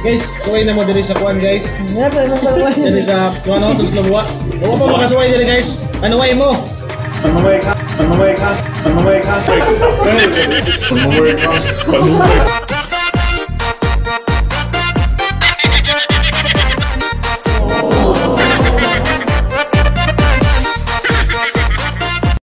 Guys, suway na mo diri sa kuan guys. Wala pa naman pala. Diri sa kuan no, tos nabuwa. Huwag pa makasuway diri guys. Anuway mo. Panuway ka. Panuway ka. Panuway ka. Panuway ka. Panuway ka.